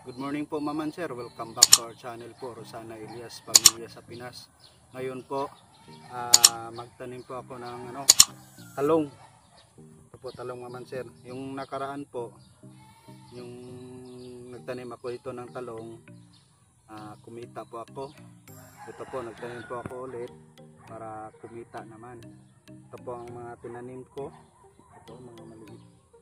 Good morning po Ma'am and Sir, welcome back to our channel po, Rosana Elias Pamilya sa Pinas. Ngayon po, magtanim po ako ng talong. Ito po talong Ma'am and Sir. Yung nakaraan po, yung nagtanim ako ito ng talong, kumita po ako. Ito po, nagtanim po ako ulit para kumita naman. Ito po ang mga tinanim ko. Ito, mga maliit.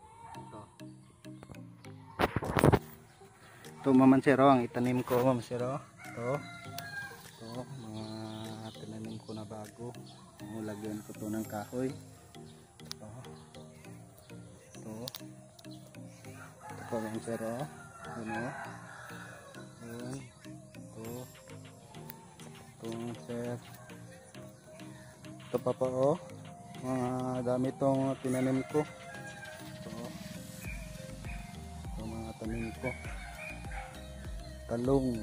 Ito Ma'am and Sir, ang itanim ko Ma'am and Sir. Ito mga tinanim ko na bago. Lagyan ko to ng kahoy. Ito po Ma'am and Sir. Ito pa po mga dami itong tinanim ko. Ito mga tanim ko talong.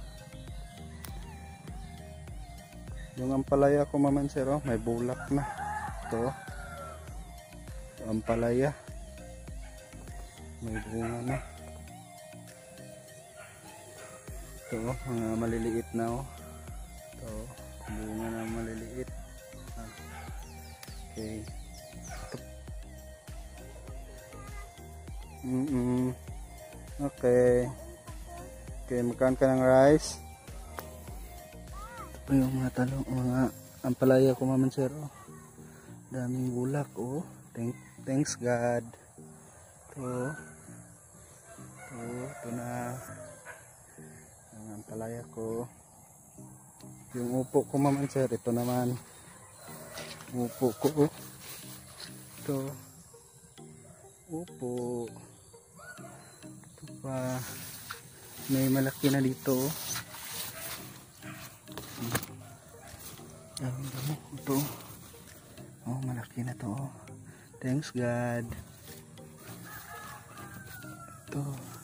Yung ampalaya ko Ma'am and Sir, may bulak na. Ito ampalaya, may bunga na. Ito mga maliliit na ito bunga na maliliit. Okay, okay, magkaan ka ng rice. Ito po yung mga talong, mga ampalaya ko Ma'am and Sir. Daming bulak. Thanks God. Ito na ang ampalaya ko. Yung upo ko Ma'am and Sir, ito naman upo ko. Ito upo. Ito pa, may malaki na dito. Ito malaki na to. Thanks God. Ito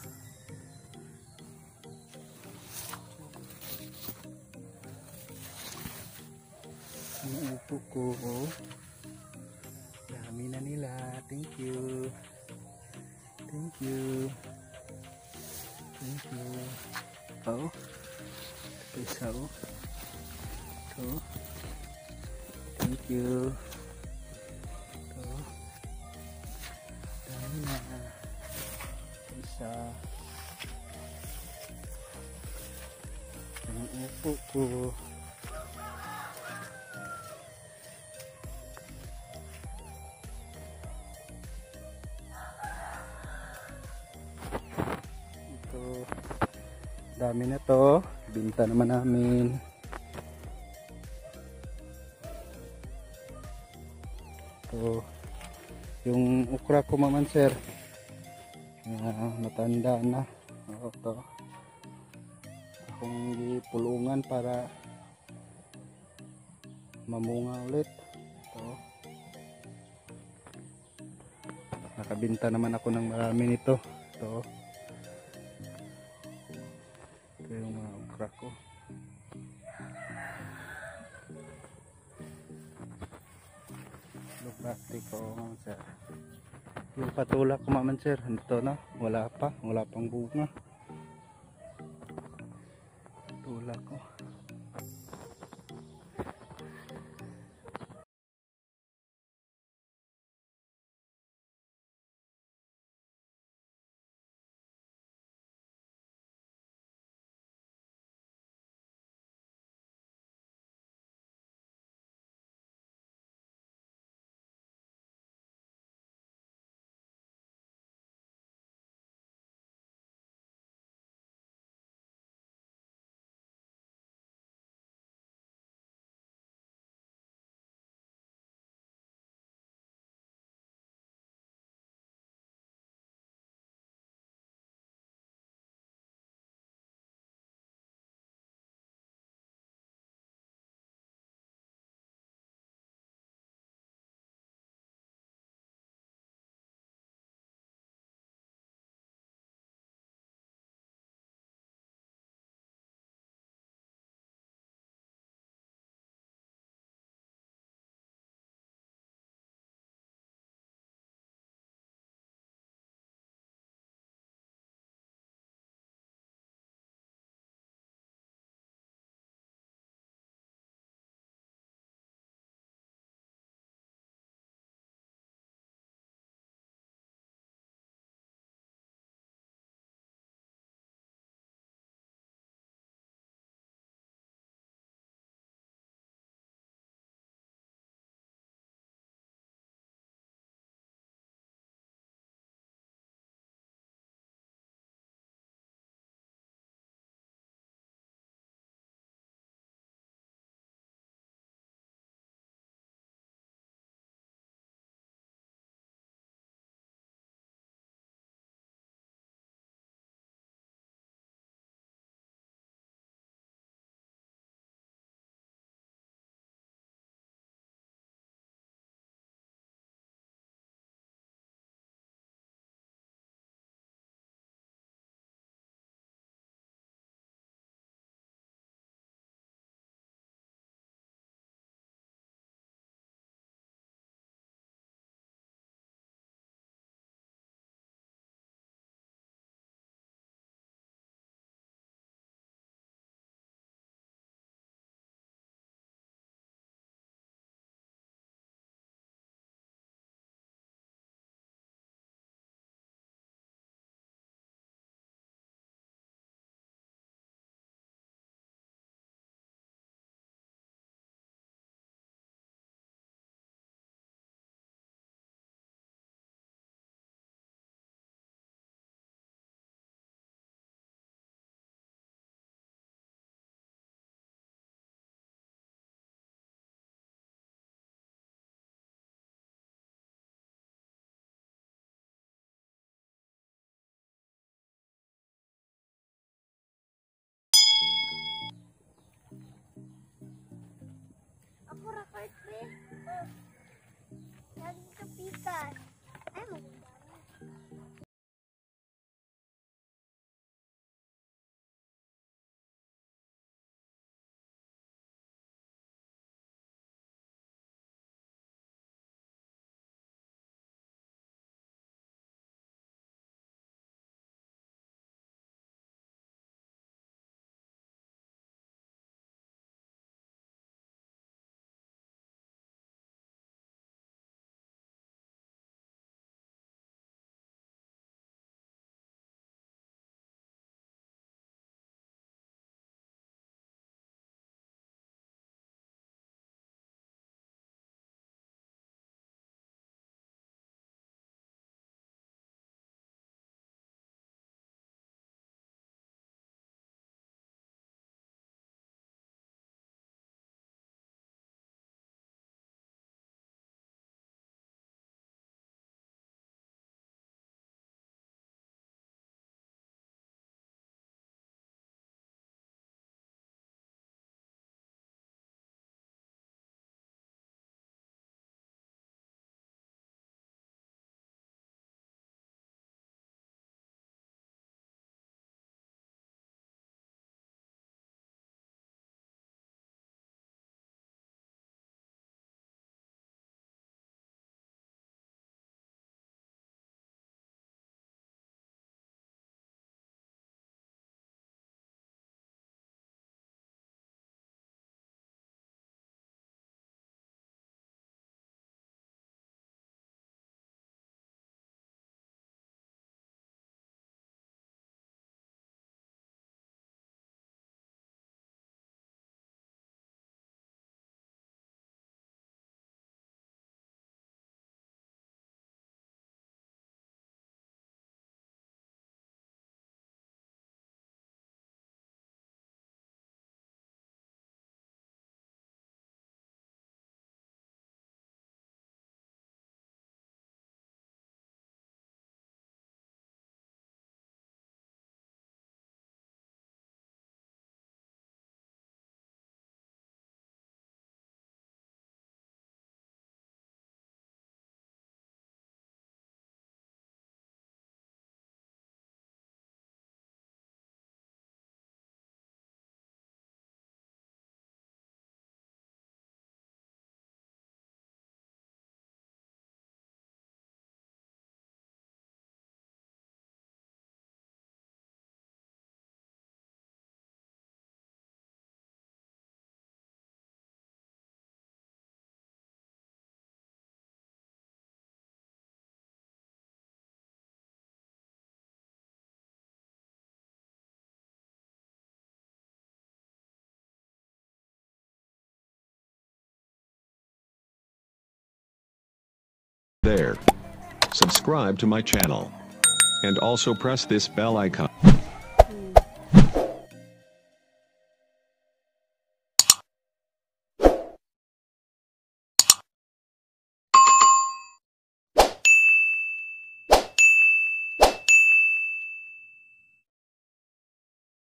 ang upo ko. Dami na nila. Thank you. Isa thank you. Dami na. Isa ang upo ko. Dami na to, binta naman namin. Ito yung okra ko Ma'am and Sir, matanda na. Ito akong gipulungan para mamunga ulit. Ito nakabinta naman ako ng marami nito. Ito yung mga okra ko. Lupati ko Ma'am Sir. Yung patulak ko Ma'am and Sir, ito na, wala pang bunga. Tulak ko. there. Subscribe to my channel. And also press this bell icon.